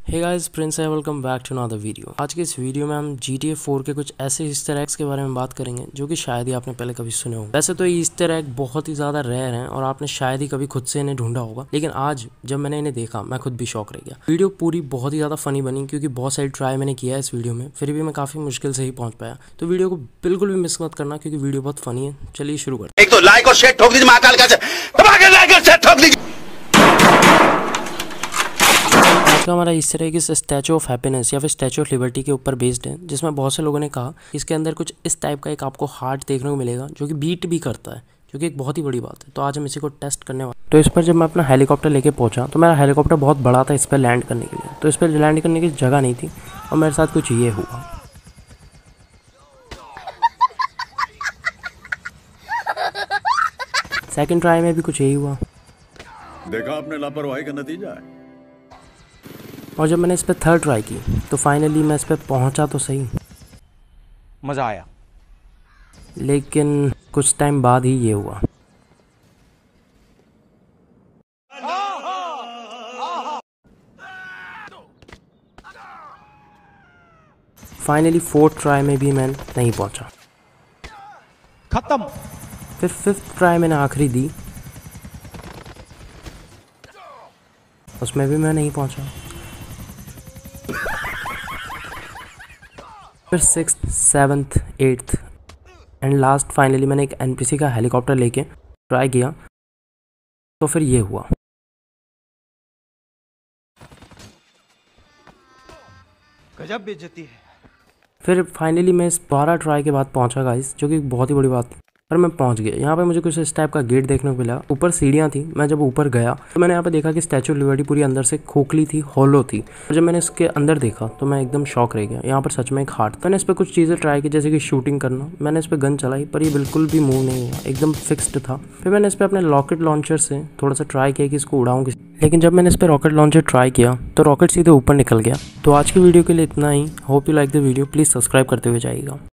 हे guys, Prince है। Welcome back to another video. आज के इस वीडियो में हम GTA 4 के कुछ ऐसे ईस्टर एग्स के बारे में बात करेंगे जो कि शायद ही आपने पहले कभी सुने होंगे। वैसे तो ये ईस्टर एग बहुत ही ज़्यादा रेयर हैं और आपने शायद ही कभी खुद से इन्हें ढूंढा होगा, लेकिन आज जब मैंने इन्हें देखा मैं खुद भी शॉक रह गया। वीडियो पूरी बहुत ही ज़्यादा फनी बनी क्योंकि बहुत सारी ट्राई मैंने किया है इस वीडियो में, फिर भी मैं काफ़ी मुश्किल से ही पहुँच पाया। तो वीडियो को बिल्कुल भी मिस मत करना क्योंकि वीडियो बहुत फनी है। चलिए शुरू करते हैं। एक तो लाइक और शेयर ठोक दीजिए महाकाल का, लाइक और शेयर ठोक दीजिए। हमारा ईस्टर एग इस स्टैचू ऑफ हैप्पीनेस या फिर स्टैचू ऑफ लिबर्टी के ऊपर बेस्ड है, जिसमें बहुत से लोगों ने कहा इसके अंदर कुछ इस टाइप का एक आपको हार्ट देखने को मिलेगा जो कि बीट भी करता है, जो कि एक बहुत ही बड़ी बात है। तो आज हम इसी को टेस्ट करने वाले। तो इस पर जब मैं अपना हेलीकॉप्टर लेके पहुंचा तो मेरा हेलीकॉप्टर बहुत बड़ा था इस पर लैंड करने के लिए, तो इस पर लैंड करने की जगह नहीं थी और मेरे साथ कुछ ये हुआ। सेकेंड ट्राई में भी कुछ यही हुआ। देखा आपने लापरवाही का नतीजा है। और जब मैंने इस पर थर्ड ट्राई की तो फाइनली मैं इस पर पहुंचा तो सही, मज़ा आया, लेकिन कुछ टाइम बाद ही ये हुआ। फाइनली फोर्थ ट्राई में भी मैं नहीं पहुंचा। खत्म। फिर फिफ्थ ट्राई मैंने आखिरी दी, उसमें भी मैं नहीं पहुंचा। फिर sixth, seventh, eighth and last finally मैंने एक NPC का हेलीकॉप्टर लेके ट्राई किया तो फिर ये हुआ। गजब बेइज्जती है। फिर फाइनली मैं इस 12 ट्राई के बाद पहुंचा गाइस, जो कि बहुत ही बड़ी बात थी, पर मैं पहुंच गया। यहाँ पे मुझे कुछ इस टाइप का गेट देखने को मिला। ऊपर सीढ़ियाँ थी। मैं जब ऊपर गया तो मैंने यहाँ पे देखा कि स्टैचू ऑफ लिबर्टी पूरी अंदर से खोखली थी, हॉलो थी। और जब मैंने इसके अंदर देखा तो मैं एकदम शॉक रह गया। यहाँ पर सच में एक हार्ट। मैंने इस पर कुछ चीज़ें ट्राई की, जैसे कि शूटिंग करना। मैंने इस पर गन चलाई पर ये बिल्कुल भी मूव नहीं हुआ, एकदम फिक्स्ड था। फिर मैंने इस पर अपने रॉकेट लॉन्चर से थोड़ा सा ट्राई किया कि इसको उड़ाऊँ, लेकिन जब मैंने इस पर रॉकेट लॉन्चर ट्राई किया तो रॉकेट सीधे ऊपर निकल गया। तो आज की वीडियो के लिए इतना ही। Hope you like the video. Please subscribe करते हुए जाइएगा।